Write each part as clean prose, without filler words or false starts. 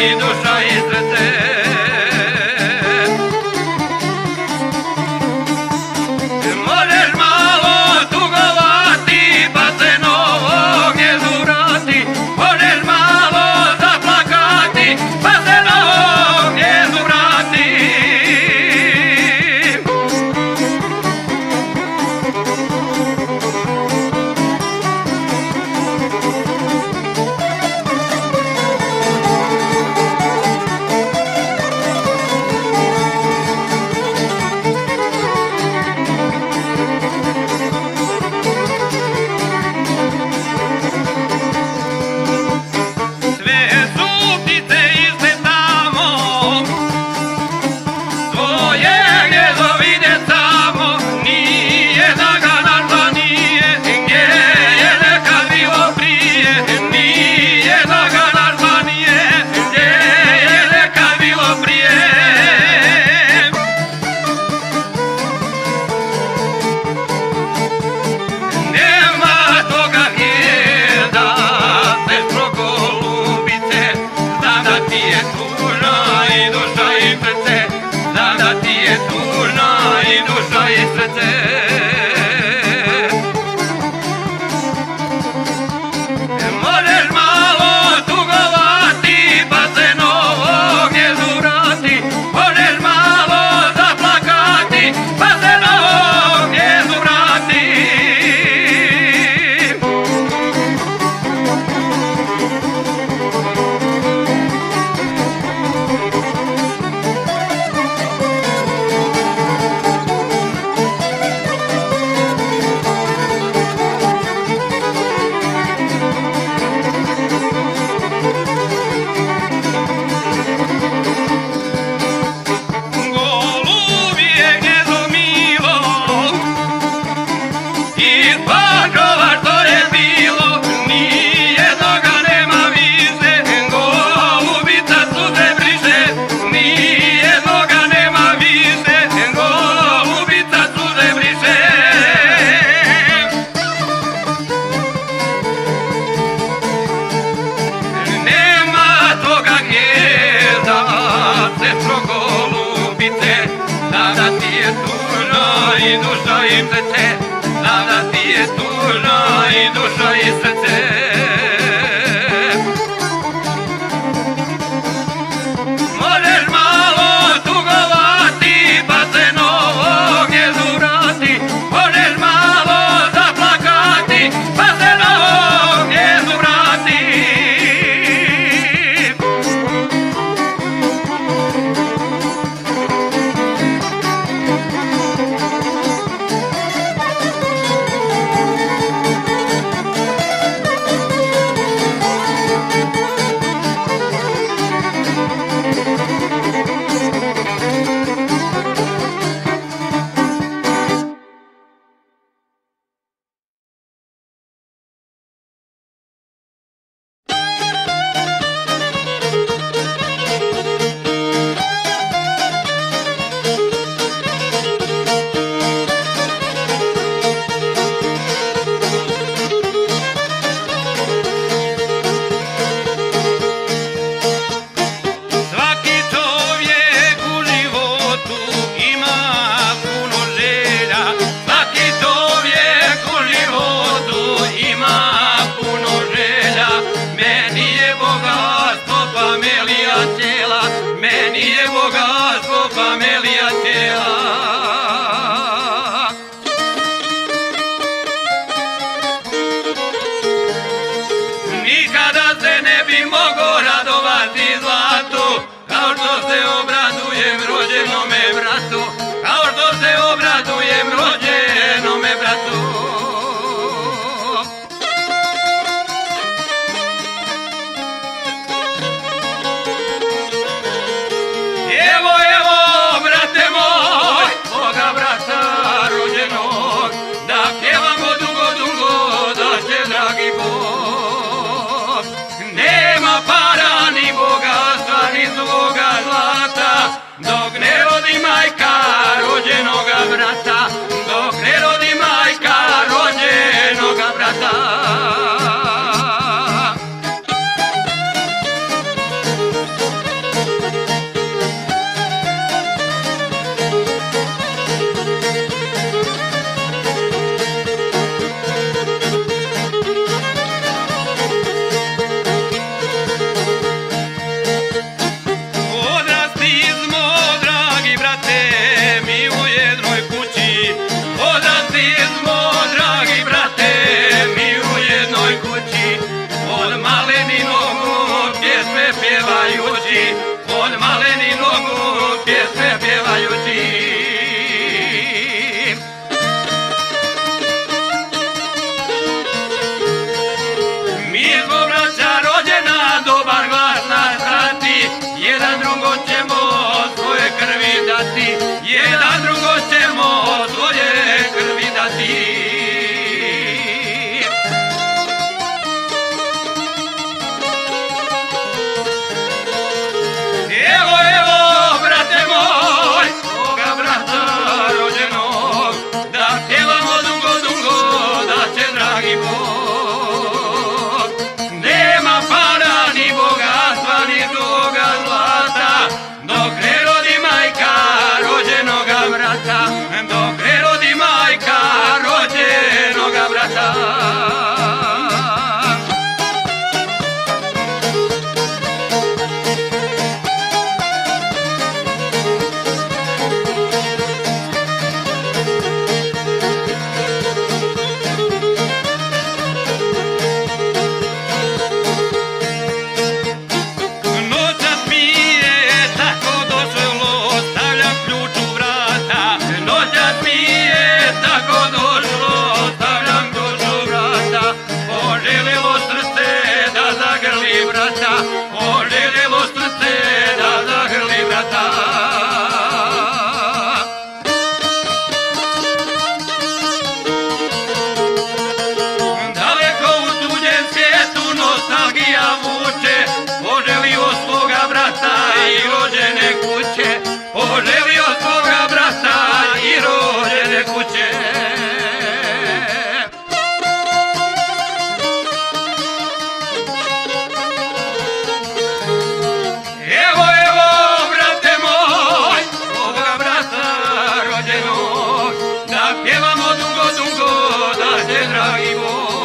i duša i srce. Možeš malo tugovati, pa se novog jezurati. Možeš malo zaplakati, pa se novog jezurati. I duša i srce, sada ti je tužna i duša i srce. Možeš malo tugovati, pa se novog jezurati. Možeš malo zaplakati, pa se novog jezurati. pjevajući, od maleni nogu pjesme pjevajući. Mi smo braća rođena, dobar glas nas prati, jedan drugo ćemo svoje krvi dati, jedan drugo ćemo svoje krvi dati. Evo, evo, brate moj, svoga brata rođenog, da pjevamo dugo, dugo, da će dragi Bog. Nema para, ni bogatstva, ni duga zlata, dok ne rodi majka rođenoga brata, dok ne rodi majka rođenoga brata. Oželjelo srce da zagrli brata. Daleko u tuđem svijetu nostalgija vuče, poželio svoga brata i rođene kuće, poželio svoga brata i rođene kuće. Pjevamo dugo, dugo, da će dragi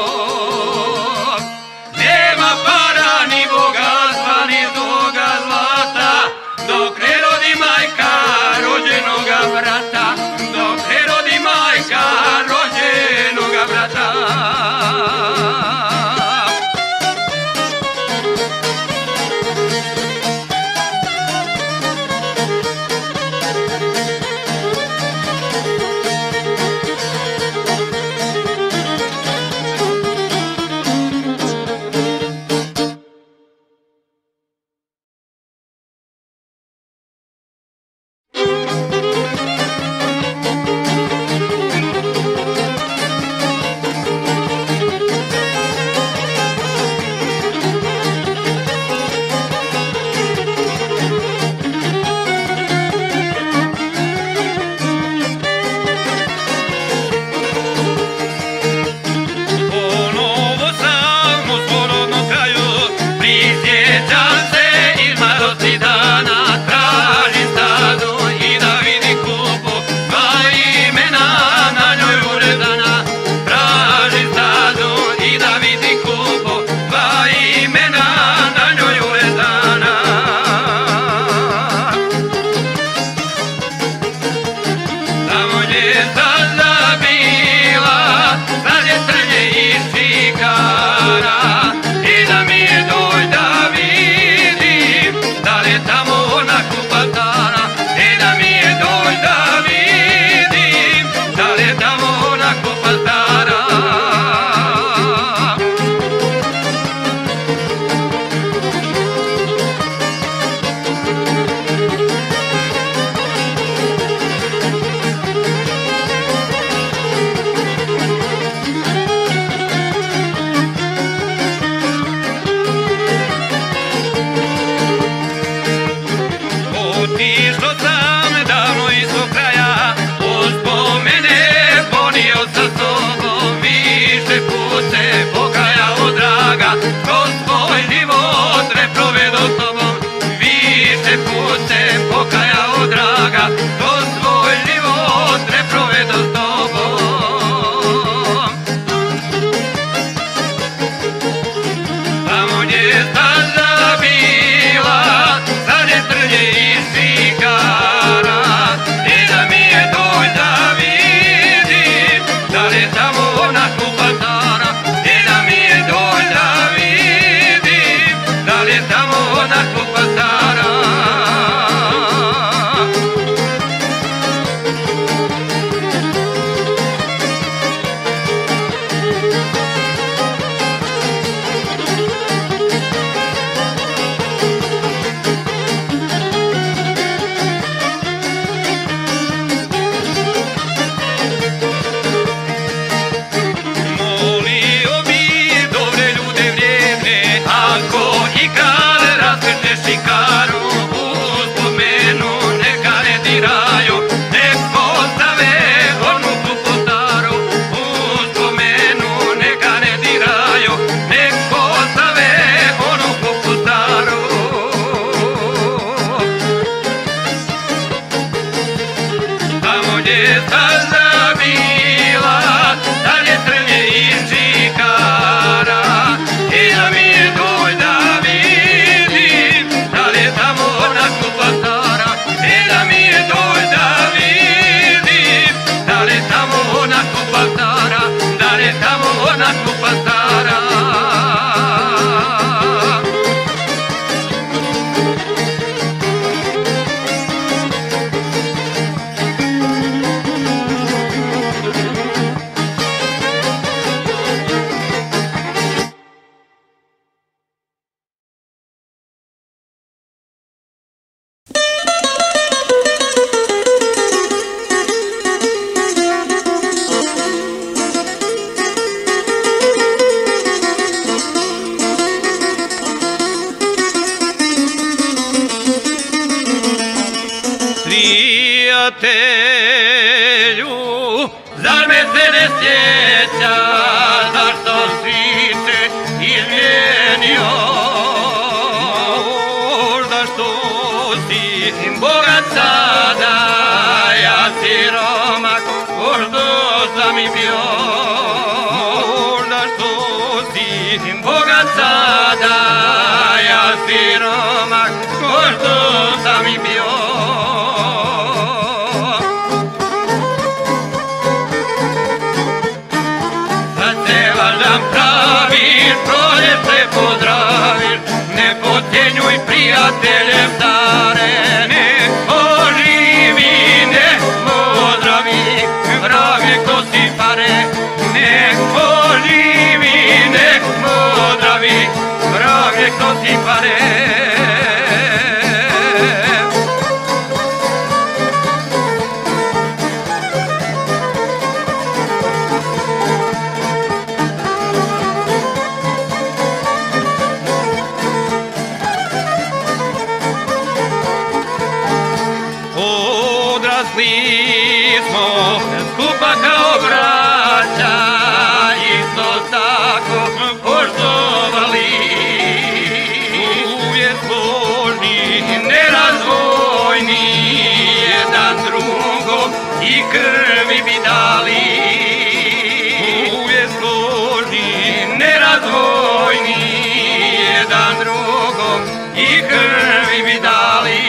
Bog. Nema para, ni bogatstva, ni duga zlata, dok ne rodi majka rođenoga brata, dok ne rodi majka rođenoga brata. Estamos na klupa stara. Prijatelju, zar me se ne sjeća, zašto si se izmijenio? Možda što si bogat sada, ja siromak, možda sam i bio. Možda što si bogat sada, ja siromak, možda sam i bio. Prijatelje stare, nek oživi, nek pozdravi, vrage ko si pare. Nek oživi, nek pozdravi, vrage ko si pare. Smo skupa kao braća, isto tako poštovali. Uvijek složni, nerazdvojni, jedan drugom i krvi bi dali. Uvijek složni, nerazdvojni, jedan drugom i krvi bi dali.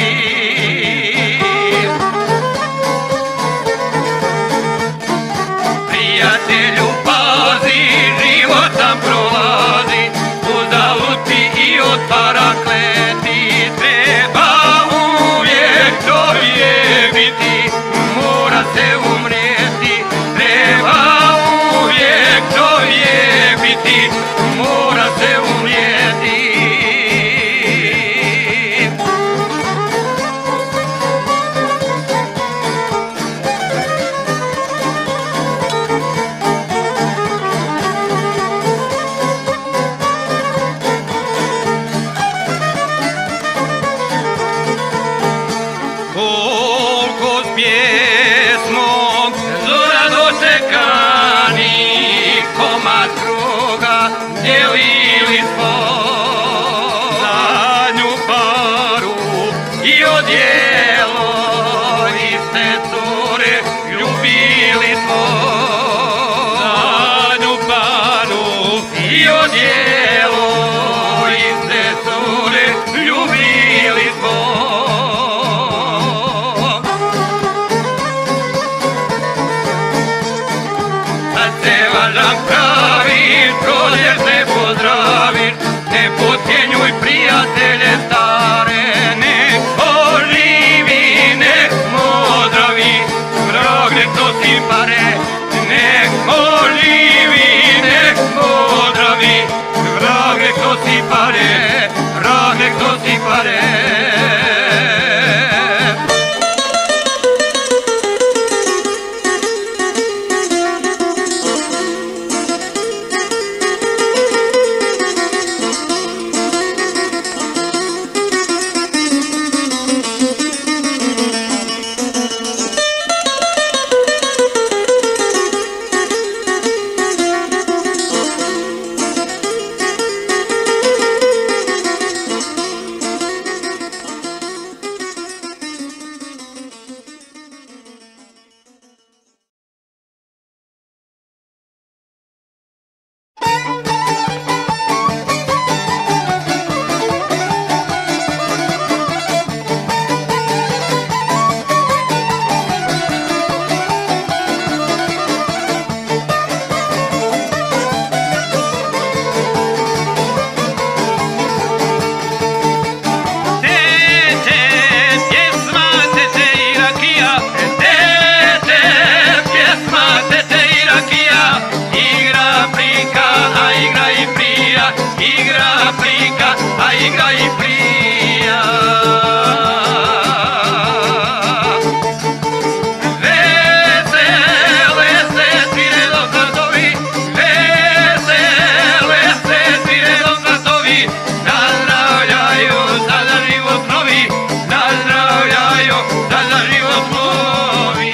Prijatelju, pazi, život nam prolazi, uzaluti i od parakleti. Treba uvijek čovjek biti, mora se umrijeti. Treba uvijek čovjek biti, mora se umrijeti. ti kvare. Igra frika, a igra i prija. Vesele se svire dok vratovi, vesele se svire dok vratovi, nazdravljaju za život novi, nazdravljaju za život novi.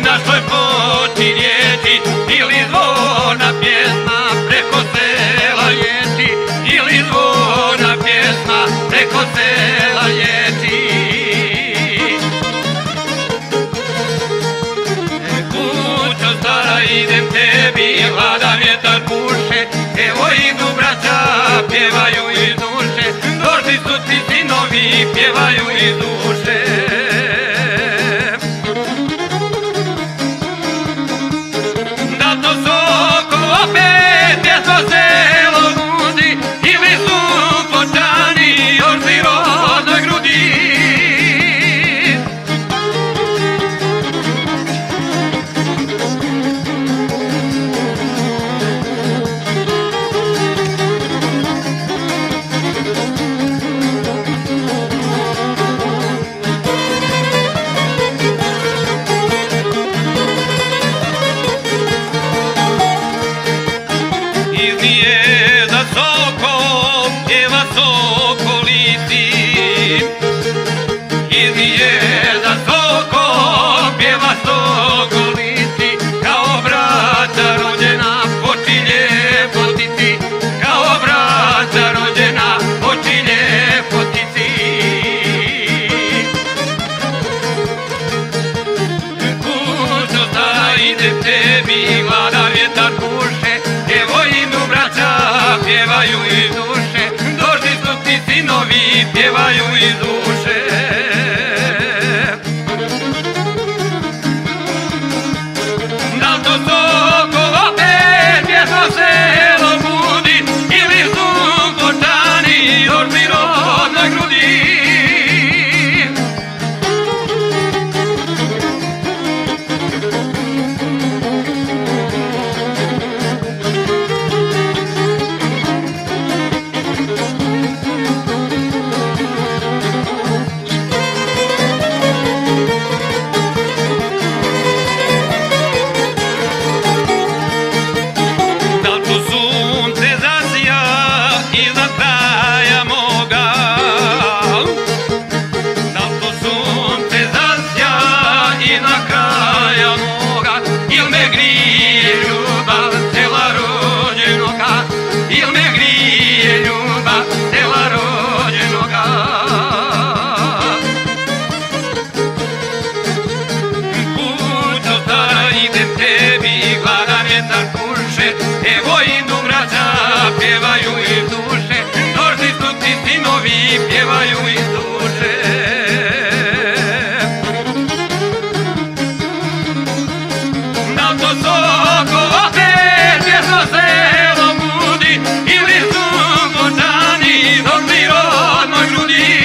našoj ploči riječi ili zvona pjesma preko sela lječi ili zvona pjesma preko sela lječi. Kućo stara idem tebi, hladan vjetar puše, evo idu braća, pjevaju iz duše, došli su ti sinovi, pjevaju iz duše. Da to soko opet pjesmo selo budi, ili su počani još pri rodnoj grudi. Pjevaju iz duše, došli su ti sinovi, pjevaju iz duše. Da to soko opet pjesmo selo budi, ili su počani još pri rodnoj grudi. Evo idu braća, pjevaju iz duše, došli su ti sinovi, pjevaju iz duše. Da to soko opet pjesmo selo budi, ili su počani do pri rodnoj grudi.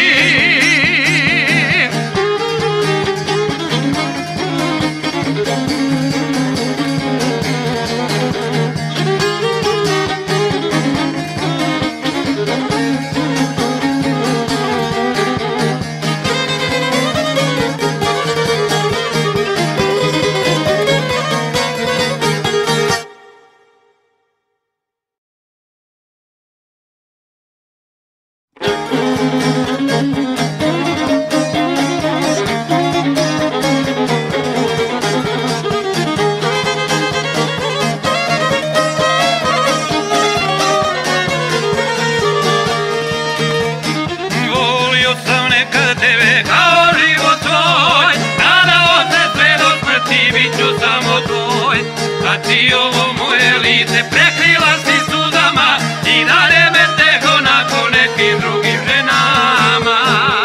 Ti ovo moje lice prekrila si suzama i dalje me teho nakon nekim drugim ženama.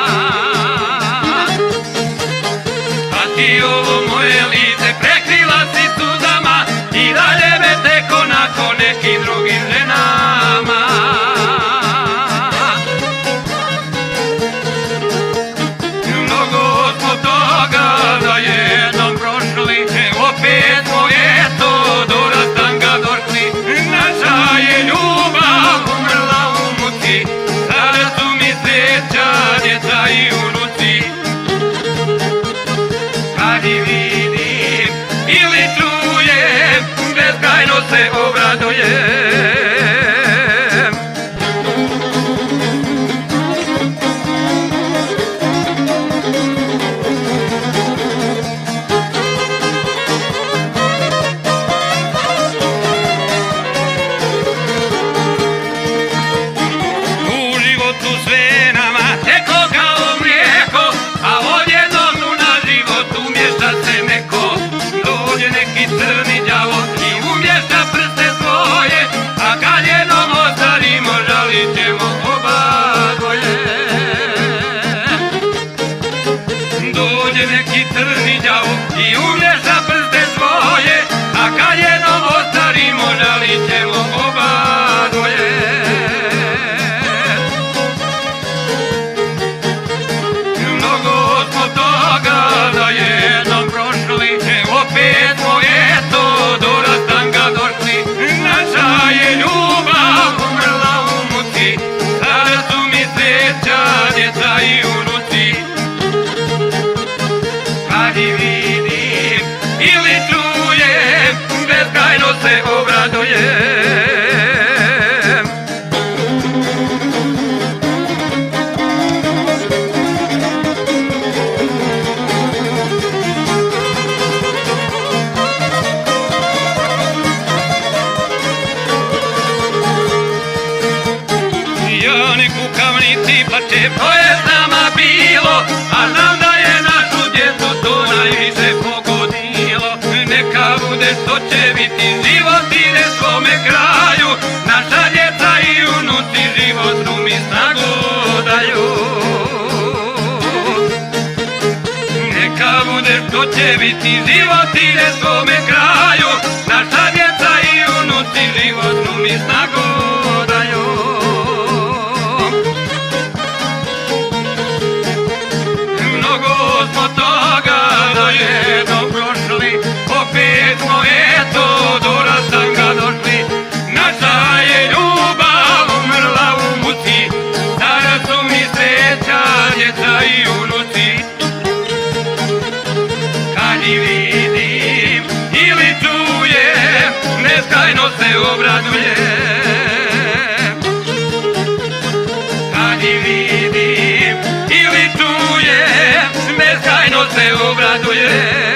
A ti ovo moje lice prekrila si suzama i dalje me teho nakon nekim drugim ženama. Mnogo smo toga da jednom prošli, opet smo eto do rastanka došli. Naša je ljubav umrla u muci, sada su mi sreća djeca i unuci. Kad ih vidim ili čujem, bezkrajno se obradujem. obradujem. Ja ne kukam niti plače, to je s nama bilo, a znam da je našu djecu to najviše pogodilo. Neka bude što će biti, život ide svome kraju, naša djeca i unuci životnu mi snagu daju. Neka bude što će biti, život ide svome kraju, naša djeca i unuci životnu mi snagu daju. Mnogo smo toga dojedno prošli, opet smo eto do rastanka došli. Naša je ljubav umrla u muci, sada su mi sreća djeca i unuci. Kad ih vidim ili čujem, neskrajno se obradujem. Kad ih vidim ili čujem, beskrajno se obradujem.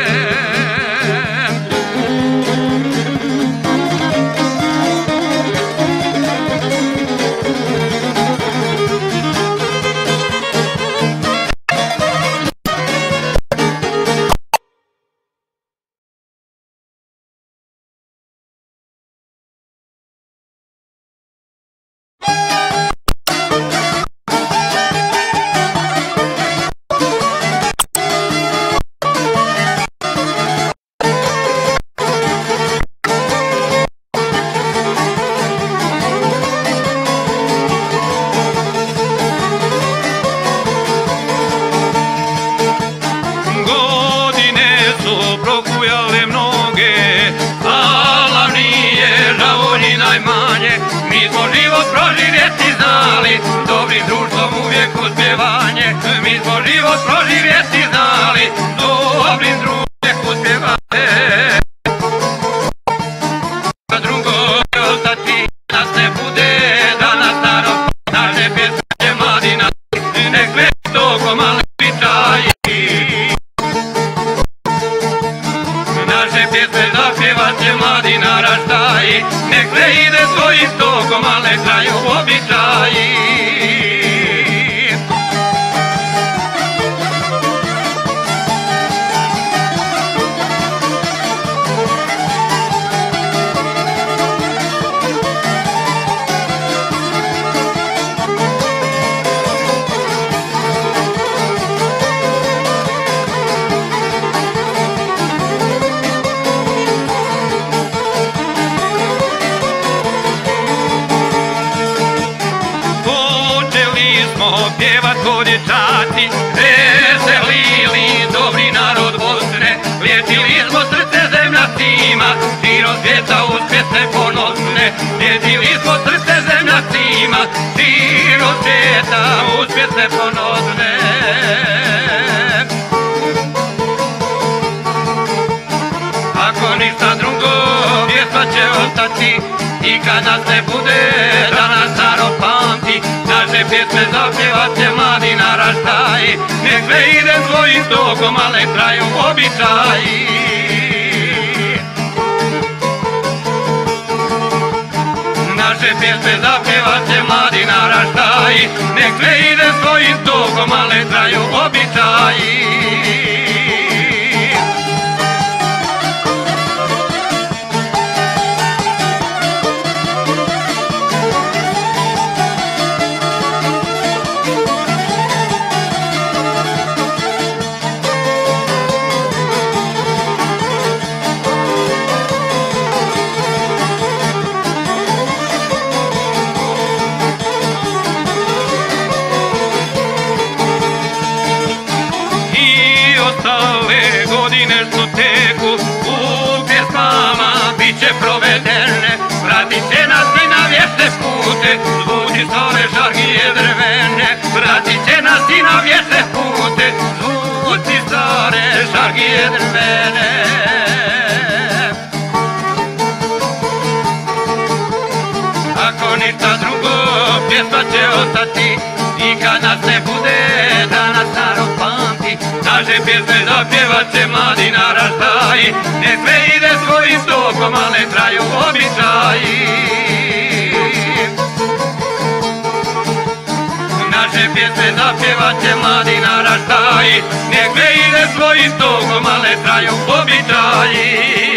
Prokujale mnoge, ala nije žao ni najmanje. Mi smo život proživjeti znali, dobrim društvom uvijek uspjevanje. Mi smo život proživjeti znali, dobrim društvom uvijek uspjevanje. Drugo je ostati, nas ne bude danas staro, naše pjesme mladi nas, nek sve toko mali pričaji. Naše pjesme zapjevat će mladi naraštaji, nek sve ide svojim tokom, al ne traju običaji. Pjevat ko dječaci, veselili dobri narod Bosne, liječili smo srce zemljacima, širom svijeta uz pjesme ponosne. Liječili smo srce zemljacima, širom svijeta uz pjesme ponosne. Ako ništa drugo, pjesma će ostati, i kad nas ne bude, da nas narod pamti. Naše pjesme zapjevat će mladi naraštaji, nek sve ide svojim tokom, al ne traju običaji. Naše pjesme zapjevat će mladi naraštaji, nek sve ide svojim tokom, al ne traju običaji. Godine što teku u pjesmama bit će provedene, vratit će nas i na vječne pute, zvuči stare šargije drvene. Vratit će nas i na vječne pute, zvuči stare šargije drvene. pjesma će ostati i kad nas ne bude da nas narod pamti. Naše pjesme zapjevat će mladi naraštaji, nek sve ide svojim tokom, a ne traju običaji. Naše pjesme zapjevat će mladi naraštaji, nek sve ide svojim tokom, a ne traju običaji.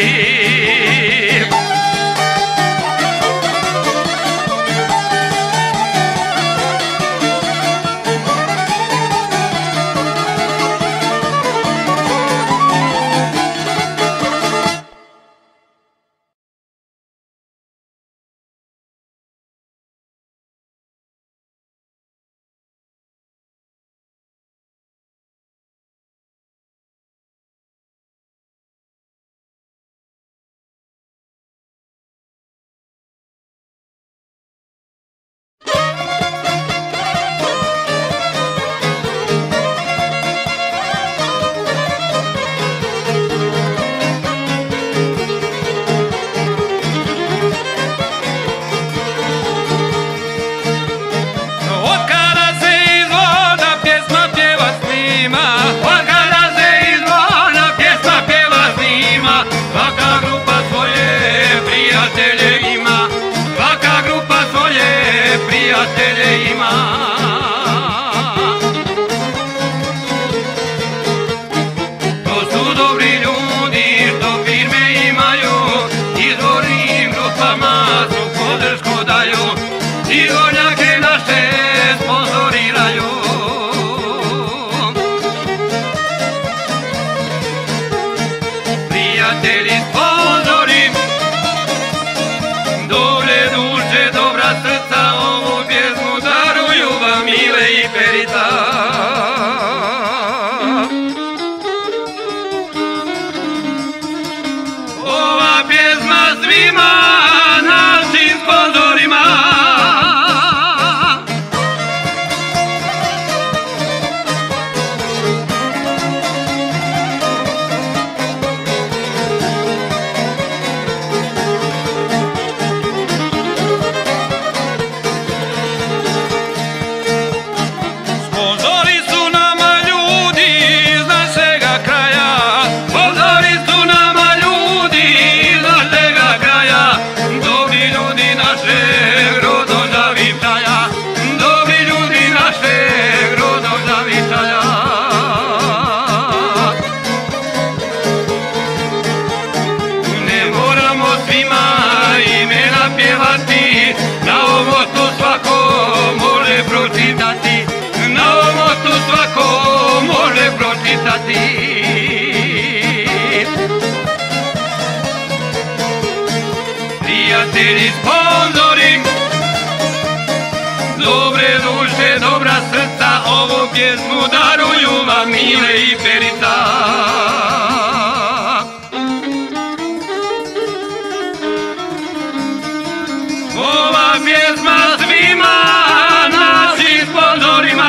Prijatelji, sponzori, dobre duše, dobra srca, ovu pjesmu daruju vam Mile i Perica. Ova pjesma svima našim sponzorima.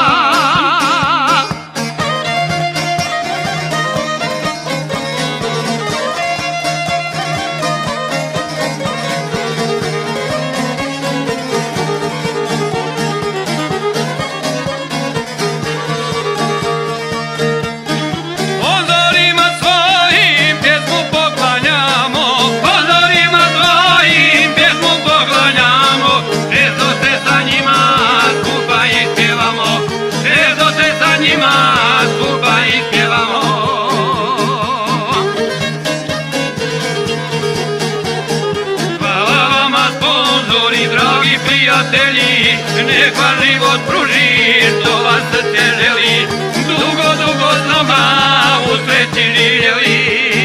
Nek vam život pruži, što vas srce želi, dugo, dugo s nama u sreći živjeli.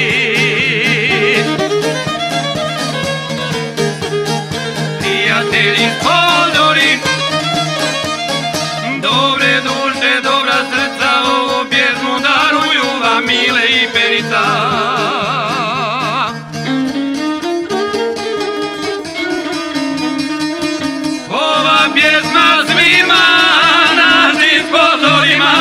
Prijatelji, sponzori, dobre duše, dobra srca, ovu pjesmu daruju vam Mile i Perica. Pjesma svima našim sponzorima.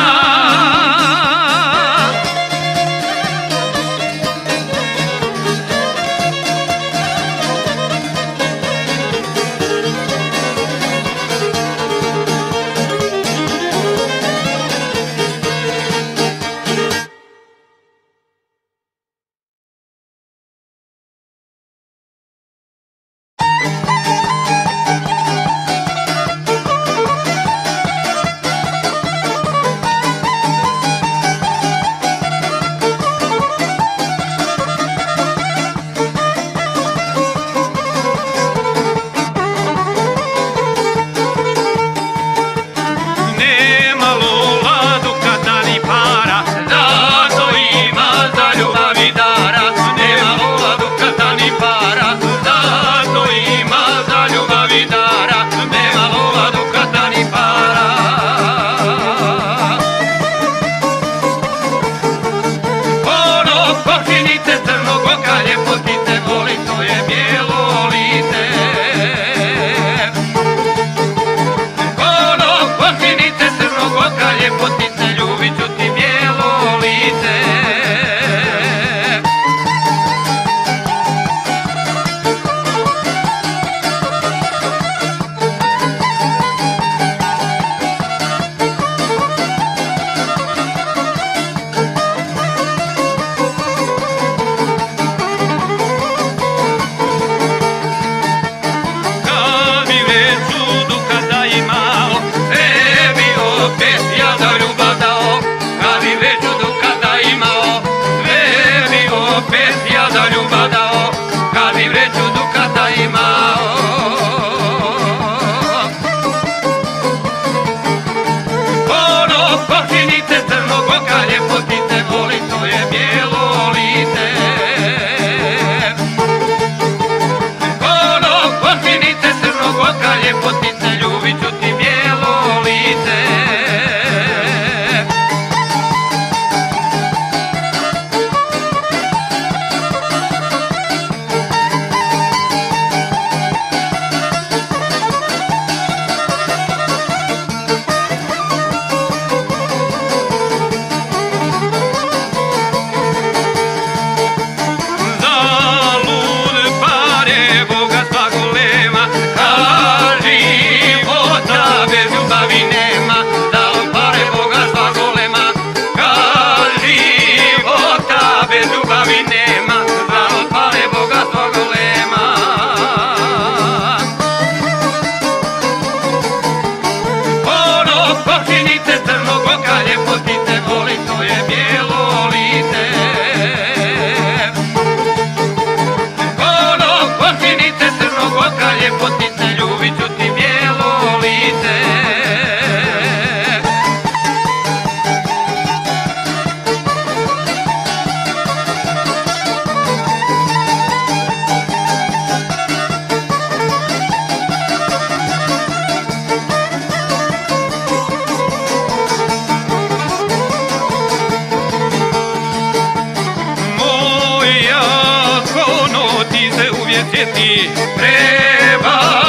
Sjeti, treba